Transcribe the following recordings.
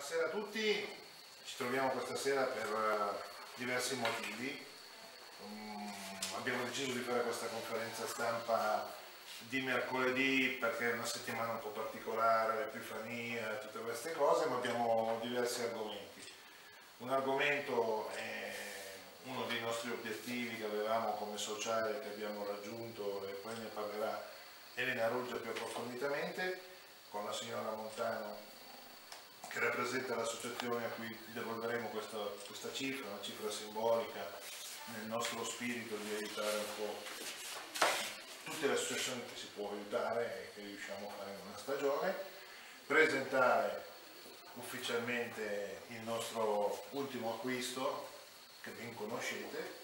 Buonasera a tutti, ci troviamo questa sera per diversi motivi. Abbiamo deciso di fare questa conferenza stampa di mercoledì perché è una settimana un po' particolare, l'Epifania, tutte queste cose, ma abbiamo diversi argomenti. Un argomento è uno dei nostri obiettivi che avevamo come sociale, che abbiamo raggiunto, e poi ne parlerà Elena Ruggia più approfonditamente, con la signora Montano che rappresenta l'associazione a cui devolveremo questa cifra, una cifra simbolica nel nostro spirito di aiutare un po' tutte le associazioni che si può aiutare e che riusciamo a fare in una stagione, presentare ufficialmente il nostro ultimo acquisto che ben conoscete,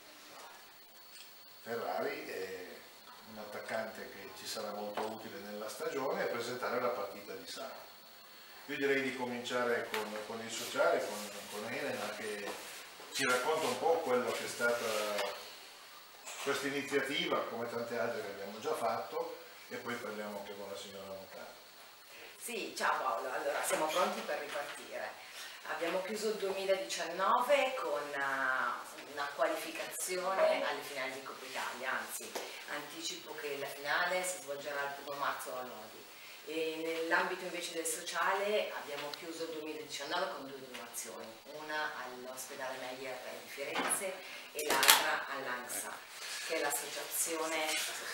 Ferrari, è un attaccante che ci sarà molto utile nella stagione, e presentare la partita di sabato. Io direi di cominciare con il sociale, con Elena, che ci racconta un po' quello che è stata questa iniziativa, come tante altre che abbiamo già fatto, e poi parliamo anche con la signora Montano. Sì, ciao Paolo, allora siamo pronti per ripartire. Abbiamo chiuso il 2019 con una qualificazione alle finali di Coppa Italia, anzi anticipo che la finale si svolgerà il 1 marzo a Lodi. E nell'ambito invece del sociale abbiamo chiuso il 2019 con due donazioni, una all'ospedale Meyer di Firenze e l'altra all'ANSA, che è l'associazione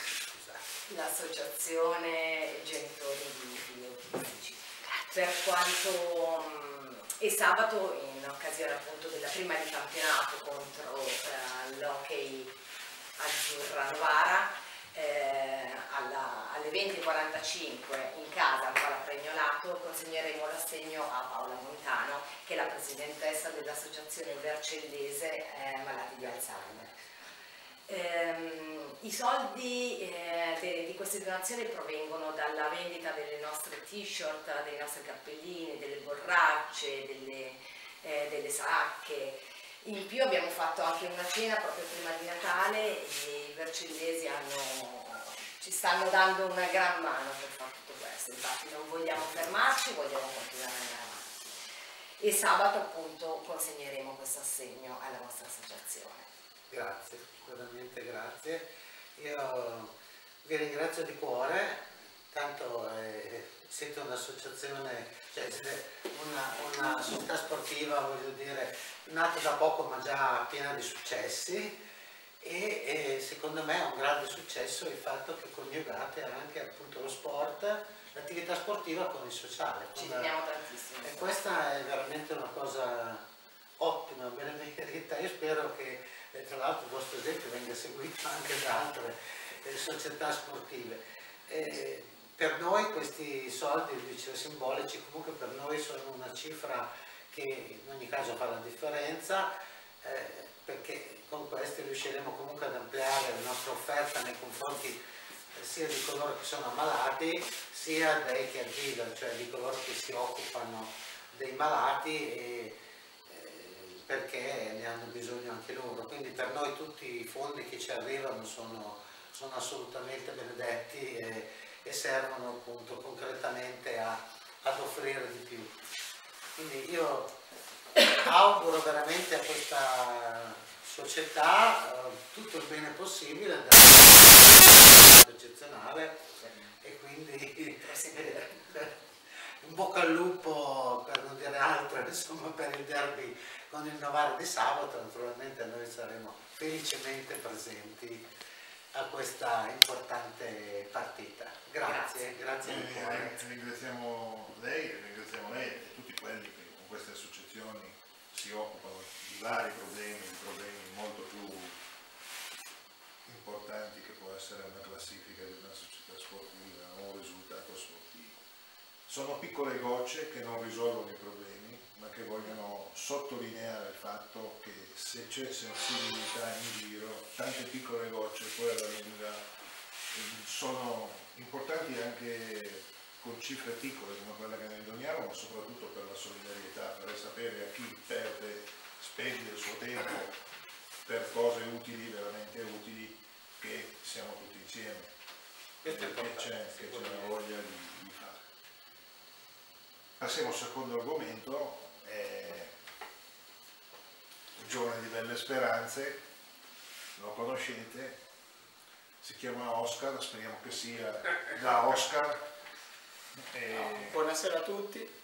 genitori di figli autistici. Per quanto e sabato, in occasione appunto della prima di campionato contro l'Hockey Azzurra Novara, alle 20:45 in casa al Pala Pregnolato consegneremo l'assegno a Paola Montano, che è la presidentessa dell'associazione vercellese malati di Alzheimer. I soldi di queste donazioni provengono dalla vendita delle nostre t-shirt, dei nostri cappellini, delle borracce, delle sacche. In più abbiamo fatto anche una cena proprio prima di Natale e i vercellesi ci stanno dando una gran mano per fare tutto questo, infatti non vogliamo fermarci, vogliamo continuare ad andare avanti. E sabato appunto consegneremo questo assegno alla vostra associazione. Grazie, veramente grazie. Io vi ringrazio di cuore, tanto siete un'associazione, cioè siete una società sportiva, voglio dire, nata da poco ma già piena di successi, e secondo me è un grande successo il fatto che coniugate anche appunto lo sport, l'attività sportiva con il sociale. Ci teniamo tantissimo. E questa è veramente una cosa ottima, benemerita. Io spero che tra l'altro il vostro esempio venga seguito anche da altre società sportive. Per noi questi soldi, dicevo, simbolici, comunque per noi sono una cifra che in ogni caso fa la differenza, perché con questi riusciremo comunque ad ampliare la nostra offerta nei confronti sia di coloro che sono ammalati, sia dei caregiver, cioè di coloro che si occupano dei malati, perché ne hanno bisogno anche loro. Quindi per noi tutti i fondi che ci arrivano sono assolutamente benedetti e servono appunto concretamente ad offrire di più. Quindi io auguro veramente a questa società tutto il bene possibile, eccezionale, e quindi in bocca al lupo, per non dire altro, insomma, per il derby con il Novara di sabato. Naturalmente noi saremo felicemente presenti a questa importante partita. Grazie di cuore. Ringraziamo lei e tutti quelli che con queste associazioni si occupano di vari problemi molto più importanti che può essere una classifica di una società sportiva o un risultato sportivo. Sono piccole gocce che non risolvono i problemi, ma che vogliono sottolineare il fatto che se c'è sensibilità in giro, tante piccole gocce poi alla lunga sono importanti anche con cifre piccole come quella che noi doniamo, ma soprattutto per la solidarietà, per sapere a chi spende il suo tempo per cose utili, veramente utili, che siamo tutti insieme, che c'è una voglia di fare. passiamo al secondo argomento, un giovane di belle speranze, lo conoscete, si chiama Oscar, speriamo che sia da Oscar. Buonasera a tutti,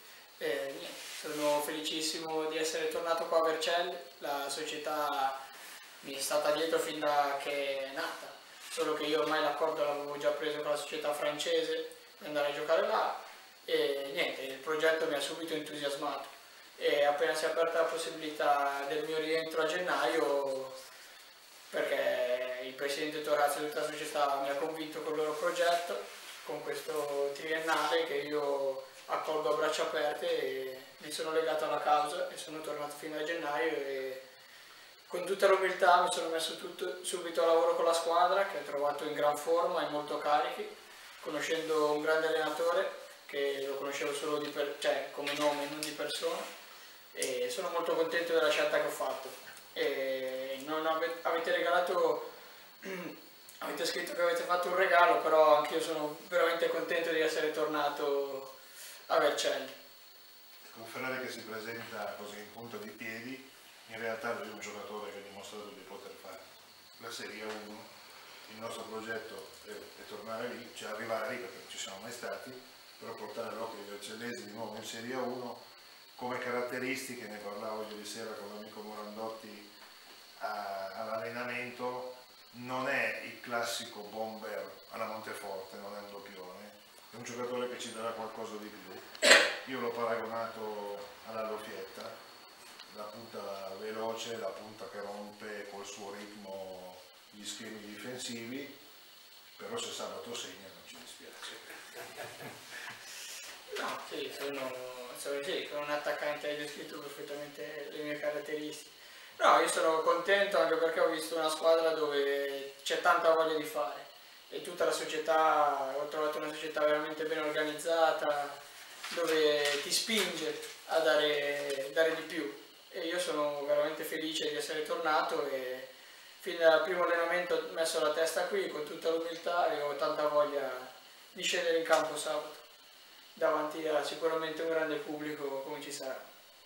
sono felicissimo di essere tornato qua a Vercelli, la società mi è stata dietro fin da che è nata, solo che io ormai l'accordo l'avevo già preso con la società francese di andare a giocare là e niente, il progetto mi ha subito entusiasmato e appena si è aperta la possibilità del mio rientro a gennaio, perché il presidente Torazzi e tutta la società mi ha convinto col loro progetto, con questo triennale che io accolgo a braccia aperte e mi sono legato alla causa e sono tornato fino a gennaio e con tutta l'umiltà mi sono messo subito a lavoro con la squadra che ho trovato in gran forma e molto carichi, conoscendo un grande allenatore che lo conoscevo solo come nome, non di persona, e sono molto contento della scelta che ho fatto. E non avete regalato, avete scritto che avete fatto un regalo, però anch'io sono veramente contento di essere tornato a Vercelli. Con Ferrari che si presenta così in punta di piedi, in realtà lui è un giocatore che ha dimostrato di poter fare la Serie 1. Il nostro progetto è tornare lì, cioè arrivare lì perché non ci siamo mai stati, però portare l'occhio dei vercellesi di nuovo in Serie 1. Come caratteristiche, ne parlavo ieri sera con l'amico Morandotti all'allenamento, non è il classico bomber alla Monteforte, non è un doppione, è un giocatore che ci darà qualcosa di più. Io l'ho paragonato alla Lofietta, la punta veloce, la punta che rompe col suo ritmo gli schemi difensivi, però se sabato segna non ci dispiace. No, sì, sono un attaccante, hai descritto perfettamente le mie caratteristiche. No, io sono contento anche perché ho visto una squadra dove c'è tanta voglia di fare e tutta la società, ho trovato una società veramente ben organizzata dove ti spinge a dare di più e io sono veramente felice di essere tornato e fin dal primo allenamento ho messo la testa qui con tutta l'umiltà e ho tanta voglia di scendere in campo sabato davanti a sicuramente un grande pubblico come ci sarà.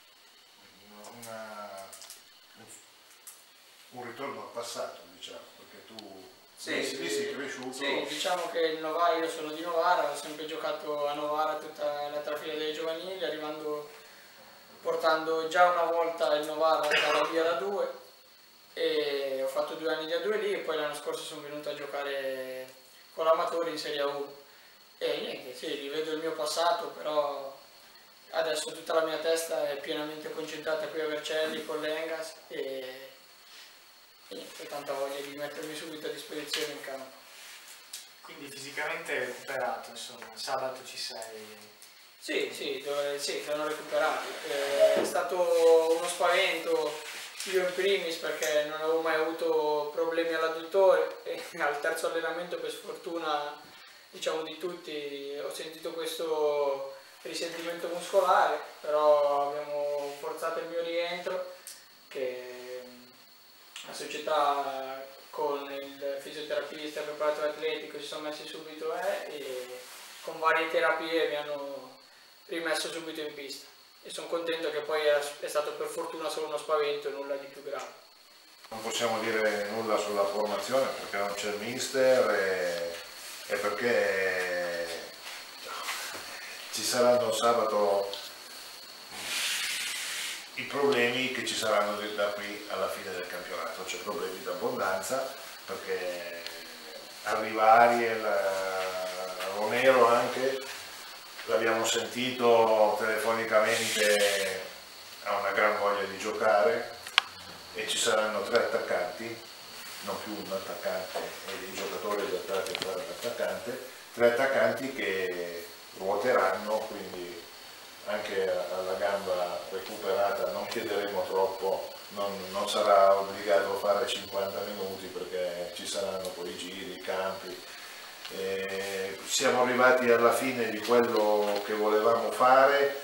Un ritorno al passato, diciamo, perché tu Sì, sei cresciuto. Sì, diciamo che io sono di Novara, ho sempre giocato a Novara tutta la trafila dei giovanili, portando già una volta il Novara dalla via da 2 e ho fatto 2 anni di A2 lì e poi l'anno scorso sono venuto a giocare con l'Amatori in Serie 1 e niente, sì, rivedo il mio passato, però adesso tutta la mia testa è pienamente concentrata qui a Vercelli con l'Engas e niente, ho tanta voglia di mettermi subito a disposizione in campo. Quindi fisicamente recuperato, insomma, sabato ci sei? Sì, sono recuperato. È stato uno spavento, io in primis perché non avevo mai avuto problemi all'adduttore e al terzo allenamento per sfortuna diciamo di tutti ho sentito questo risentimento muscolare, però abbiamo forzato il mio rientro che la società con il fisioterapista e il preparatore atletico si sono messi subito e con varie terapie mi hanno rimesso subito in pista e sono contento che poi è stato per fortuna solo uno spavento e nulla di più grave. Non possiamo dire nulla sulla formazione perché non c'è il mister e perché ci saranno sabato i problemi che ci saranno da qui alla fine del campionato, c'è problemi d'abbondanza perché arriva Ariel, Romero anche, l'abbiamo sentito telefonicamente, ha una gran voglia di giocare e ci saranno 3 attaccanti, non più un attaccante e dei giocatori adattati a fare l'attaccante, 3 attaccanti che ruoteranno, quindi anche alla gamba recuperata non chiederemo troppo, non sarà obbligato a fare 50 minuti perché ci saranno poi i giri, i campi. Siamo arrivati alla fine di quello che volevamo fare,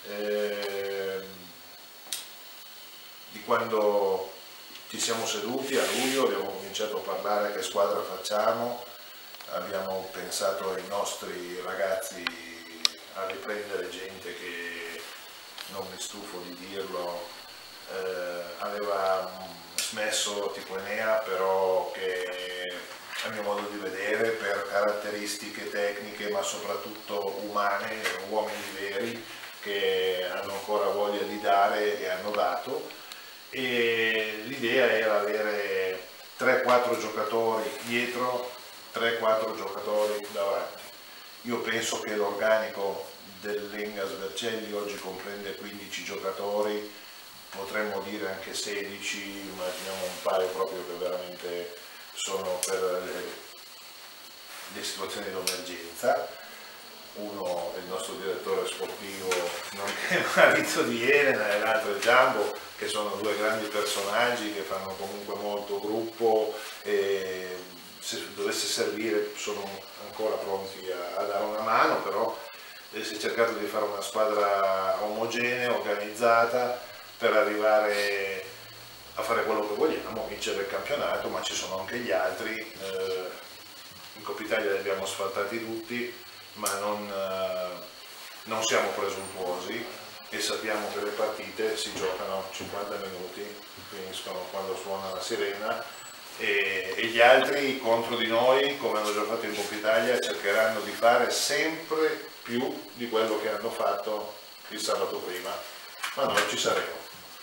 di quando ci siamo seduti a luglio, abbiamo cominciato a parlare che squadra facciamo, abbiamo pensato ai nostri ragazzi a riprendere gente che, non mi stufo di dirlo, aveva smesso tipo Enea, però che a mio modo di vedere per caratteristiche tecniche ma soprattutto umane, uomini veri che hanno ancora voglia di dare e hanno dato, e l'idea era avere 3-4 giocatori dietro, 3-4 giocatori davanti. Io penso che l'organico dell'Engas Vercelli oggi comprende 15 giocatori, potremmo dire anche 16, immaginiamo un paio proprio che veramente sono per le situazioni di emergenza. Uno è il nostro direttore sportivo, nonché marito di Elena, e l'altro è Giambo, che sono due grandi personaggi che fanno comunque molto gruppo e se dovesse servire sono ancora pronti a dare una mano, però si è cercato di fare una squadra omogenea, organizzata, per arrivare a fare quello che vogliamo, vincere il campionato, ma ci sono anche gli altri. In Coppa Italia li abbiamo asfaltati tutti, ma non siamo presuntuosi e sappiamo che le partite si giocano 50 minuti, finiscono quando suona la sirena, e gli altri contro di noi, come hanno già fatto in Coppa Italia, cercheranno di fare sempre più di quello che hanno fatto il sabato prima, ma noi ci saremo.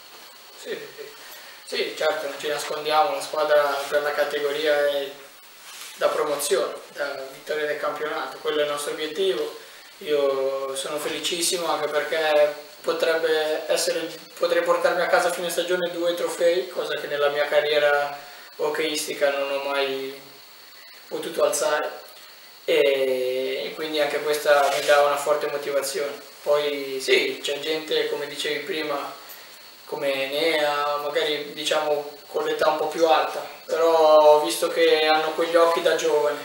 Sì, certo, non ci nascondiamo, la squadra per la categoria è da promozione, da vittoria del campionato, quello è il nostro obiettivo. Io sono felicissimo anche perché potrei portarmi a casa a fine stagione 2 trofei, cosa che nella mia carriera hockeyistica non ho mai potuto alzare, e quindi anche questa mi dà una forte motivazione. Poi sì, c'è gente, come dicevi prima, come Enea, magari diciamo con l'età un po' più alta, però visto che hanno quegli occhi da giovane,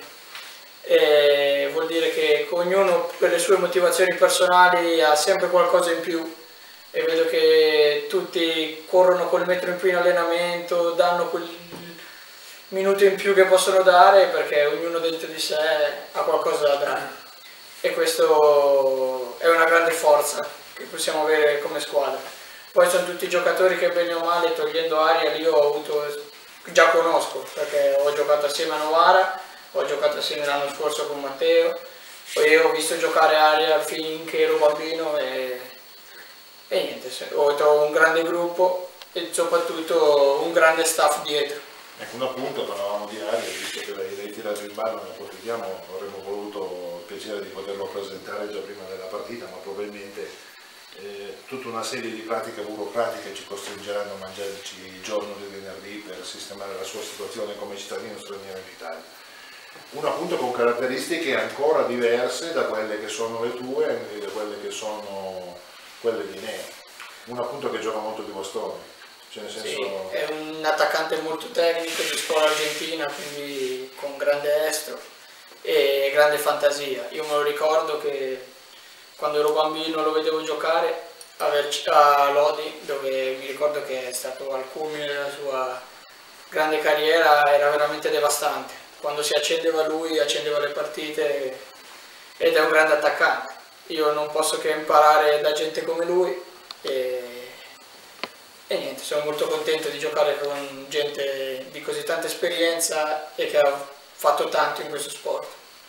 vuol dire che ognuno per le sue motivazioni personali ha sempre qualcosa in più, e vedo che tutti corrono quel metro in più in allenamento, danno quel minuto in più che possono dare, perché ognuno dentro di sé ha qualcosa da dare, e questo è una grande forza che possiamo avere come squadra. Poi sono tutti giocatori che bene o male, togliendo Ariel, già conosco, perché ho giocato assieme a Novara, ho giocato assieme l'anno scorso con Matteo, poi ho visto giocare Ariel finché ero bambino, e niente, ho trovato un grande gruppo e soprattutto un grande staff dietro. Ecco, un appunto, parlavamo di Ariel, visto che l'hai tirato in ballo, ne approfittiamo, avremmo voluto il piacere di poterlo presentare già prima della partita, ma probabilmente tutta una serie di pratiche burocratiche ci costringeranno a mangiarci il giorno del venerdì per sistemare la sua situazione come cittadino straniero in Italia. Un appunto con caratteristiche ancora diverse da quelle che sono le tue e da quelle che sono quelle di Enea. Un appunto che gioca molto di bastoni, cioè nel senso... Sì, è un attaccante molto tecnico di scuola argentina, quindi con grande estro e grande fantasia. Io me lo ricordo che quando ero bambino lo vedevo giocare a Lodi, dove mi ricordo che è stato al culmine della sua grande carriera, era veramente devastante. Quando si accendeva lui, accendeva le partite, ed è un grande attaccante. Io non posso che imparare da gente come lui, e niente, sono molto contento di giocare con gente di così tanta esperienza e che ha fatto tanto in questo sport.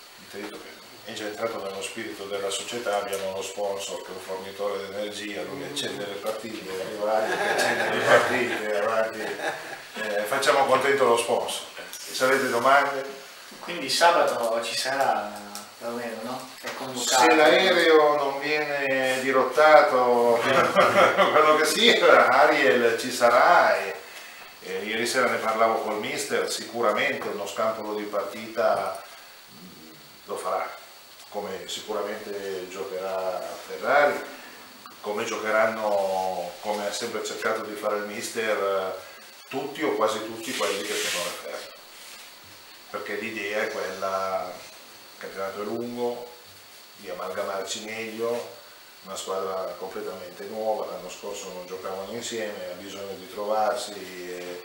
È già entrato nello spirito della società, abbiamo uno sponsor che è un fornitore di energia, lui accende le partite, rivali che accende le partite, avanti, facciamo contento lo sponsor. Se avete domande? Quindi sabato ci sarà Romero, no? Se l'aereo non viene dirottato, quello che sia, Ariel ci sarà, e ieri sera ne parlavo col mister, sicuramente uno scampolo di partita lo farà, come sicuramente giocherà Ferrari, come giocheranno, come ha sempre cercato di fare il mister, tutti o quasi tutti quelli che sono referti, perché l'idea è quella, il campionato è lungo, di amalgamarci meglio, una squadra completamente nuova, l'anno scorso non giocavano insieme, ha bisogno di trovarsi,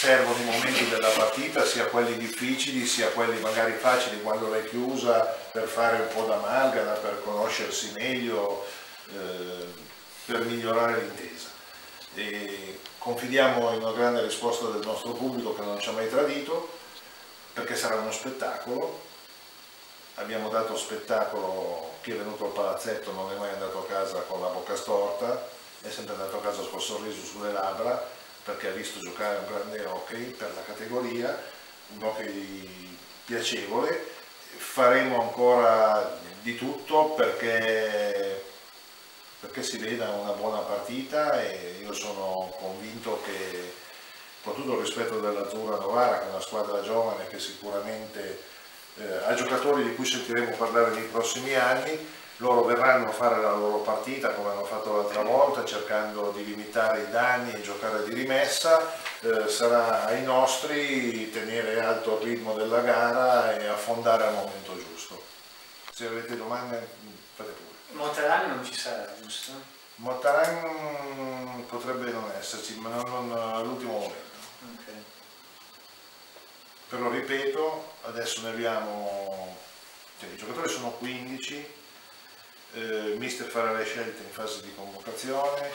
servono i momenti della partita, sia quelli difficili, sia quelli magari facili quando l'hai chiusa, per fare un po' d'amalgama, per conoscersi meglio, per migliorare l'intesa. E confidiamo in una grande risposta del nostro pubblico che non ci ha mai tradito, perché sarà uno spettacolo. Abbiamo dato spettacolo, chi è venuto al palazzetto non è mai andato a casa con la bocca storta, è sempre andato a casa col sorriso sulle labbra, perché ha visto giocare un grande hockey per la categoria, un hockey piacevole. Faremo ancora di tutto perché si veda una buona partita, e io sono convinto che, con tutto il rispetto dell'Azzurra Novara, che è una squadra giovane che sicuramente ha giocatori di cui sentiremo parlare nei prossimi anni, loro verranno a fare la loro partita come hanno fatto l'altra volta, cercando di limitare i danni e giocare di rimessa. Sarà ai nostri tenere alto il ritmo della gara e affondare al momento giusto. Se avete domande fate pure. Monterani non ci sarà, giusto? Mottaran potrebbe non esserci, ma non all'ultimo momento. Okay. Però ripeto, adesso ne abbiamo, cioè, i giocatori sono 15, mister farà le scelte in fase di convocazione,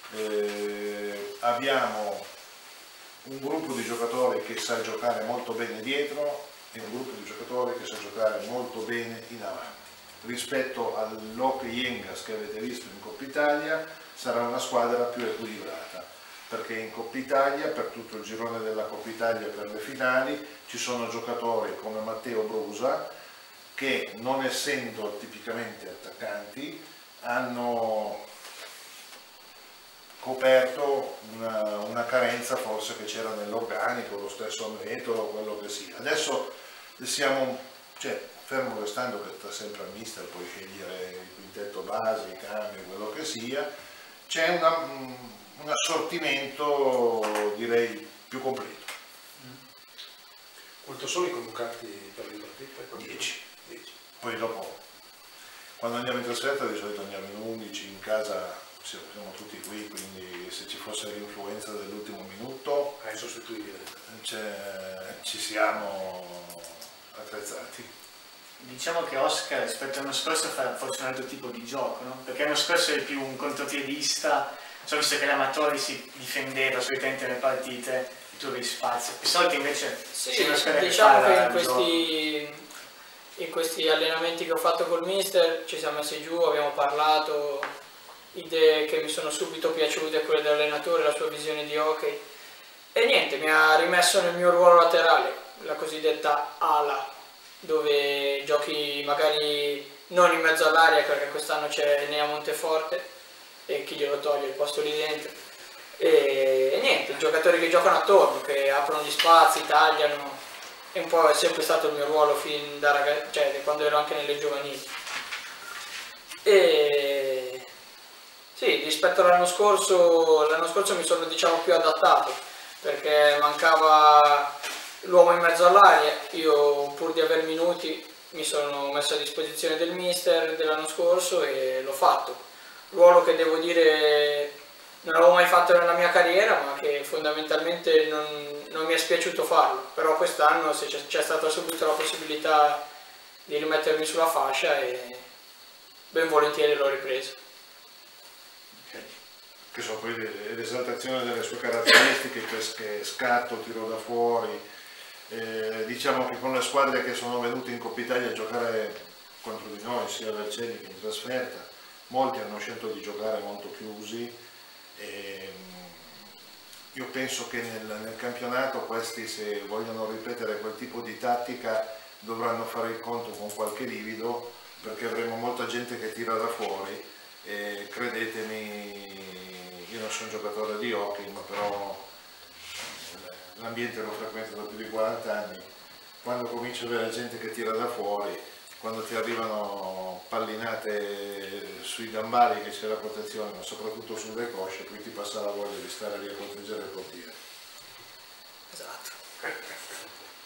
abbiamo un gruppo di giocatori che sa giocare molto bene dietro e un gruppo di giocatori che sa giocare molto bene in avanti. Rispetto all'Hockey Yengas che avete visto in Coppa Italia, sarà una squadra più equilibrata, perché in Coppa Italia, per tutto il girone della Coppa Italia, per le finali, ci sono giocatori come Matteo Brusa che, non essendo tipicamente attaccanti, hanno coperto una carenza forse che c'era nell'organico, lo stesso metodo, quello che sia. Adesso siamo, cioè, fermo restando che sta sempre al mister, puoi scegliere il quintetto base, i cambi, quello che sia, c'è un assortimento, direi, più completo. Quanto sono i convocati per le partite? 10. Poi dopo, quando andiamo in trasferta di solito andiamo in 11, in casa siamo tutti qui, quindi se ci fosse l'influenza dell'ultimo minuto È insostituibile. ci siamo attrezzati. Diciamo che Oscar rispetto all'anno scorso fa forse un altro tipo di gioco, no? Perché l'anno scorso è più un contropiedista, ho visto che l'Amatori si difendeva solitamente nelle partite, tu avevi spazio. Quest'altro invece sì, che diciamo che in questi allenamenti che ho fatto col mister ci siamo messi giù, abbiamo parlato, idee che mi sono subito piaciute, quelle dell'allenatore, la sua visione di hockey, e niente, mi ha rimesso nel mio ruolo laterale, la cosiddetta ala, dove giochi magari non in mezzo all'area, perché quest'anno c'è Nea Monteforte e chi glielo toglie il posto lì dentro, e niente, giocatori che giocano attorno, che aprono gli spazi, tagliano. È un po' sempre stato il mio ruolo fin da ragazzo, cioè quando ero anche nelle giovanili. E sì, rispetto all'anno scorso mi sono, diciamo, più adattato, perché mancava l'uomo in mezzo all'aria. Io, pur di aver minuti, mi sono messo a disposizione del mister dell'anno scorso e l'ho fatto. Ruolo che, devo dire, non avevo mai fatto nella mia carriera, ma che fondamentalmente non mi è spiaciuto farlo. Però quest'anno c'è stata subito la possibilità di rimettermi sulla fascia e ben volentieri l'ho ripreso. Che sono poi l'esaltazione delle sue caratteristiche, pesche, scatto, tiro da fuori. Diciamo che con le squadre che sono venute in Coppa Italia a giocare contro di noi, sia a Vercelli che in trasferta, molti hanno scelto di giocare molto chiusi. Io penso che nel campionato questi, se vogliono ripetere quel tipo di tattica, dovranno fare il conto con qualche livido, perché avremo molta gente che tira da fuori, e credetemi, io non sono giocatore di hockey, ma però l'ambiente lo frequento da più di 40 anni, quando comincio a avere gente che tira da fuori, quando ti arrivano pallinate sui gambali che c'è la protezione, ma soprattutto sulle cosce, poi ti passa la voglia di stare lì a proteggere il portiere. Esatto.